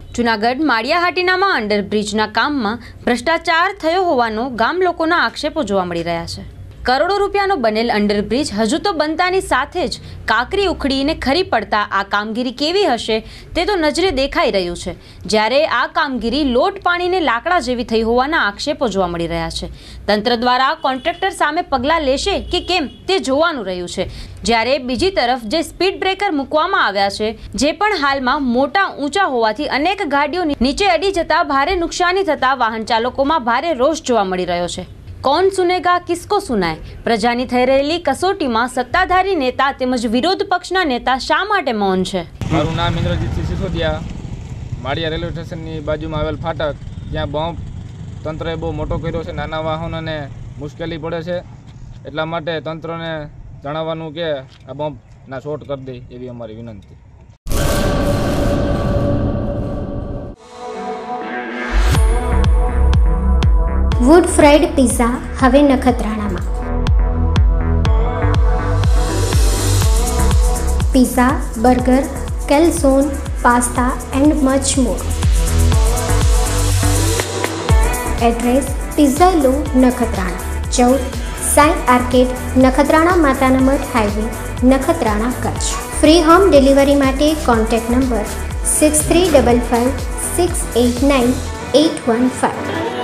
જૂનાગઢ માળિયાહાટીનામાં અંડરબ્રિજના કામમાં ભ્રષ્ટાચાર થયો હોવાનો ગામ લોકોના આક્ષેપો જોવા મળી રહ્યા છે। કરોડો રૂપિયાનો બનેલ અંડરબ્રિજ હજુ તો બનતાની સાથે જ કાંકરી ઉખડીને ખરી પડતા આ કામગીરી કેવી હશે તે તો નજરે દેખાઈ રહ્યું છે। જ્યારે આ કામગીરી લોટ પાણીને લાકડા જેવી થઈ હોવાના આક્ષેપો જોવા મળી રહ્યા છે। તંત્ર દ્વારા કોન્ટ્રાક્ટર સામે પગલાં લેશે કે કેમ તે જોવાનું રહ્યું છે। જ્યારે બીજી તરફ જે સ્પીડ બ્રેકર મૂકવામાં આવ્યા છે જે પણ હાલમાં મોટા ઊંચા હોવાથી અનેક ગાડીઓ નીચે અડી જતા ભારે નુકસાની થતા વાહન ચાલકોમાં ભારે રોષ જોવા મળી રહ્યો છે। कौन सुनेगा किसको सुनाए प्रजानी થઈ રહેલી કસોટીમાં સત્તાધારી નેતા તેમજ વિરોધ પક્ષના નેતા શા માટે મૌન છે? મારું નામ ઇન્દ્રજીતસિંહ સિસોદિયા, માળિયા રેલવે સ્ટેશનની બાજુમાં આવેલ ફાટક, જ્યાં બમ્પ તંત્રએ બહુ મોટો કર્યો છે, નાના વાહનોને મુશ્કેલી પડે છે, એટલા માટે તંત્રને જણાવવાનું કે આ બમ્પના શોર્ટ કરી દે એવી અમારી વિનંતી। વુડ ફ્રાઈડ પિઝા હવે નખત્રાણામાં। Pizza, burger, calzone, pasta and much more. Address: pizza લો નખત્રાણા, 14 સાઈ આર્કેડ, નખત્રાણા માતાના મઠ highway, Nakhatrana, Kutch. Free home delivery માટે કોન્ટેક્ટ નંબર 6355 689 815।